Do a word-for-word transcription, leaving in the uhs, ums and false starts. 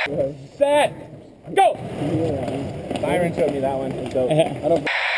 set, go! Byron showed me that one. So I don't.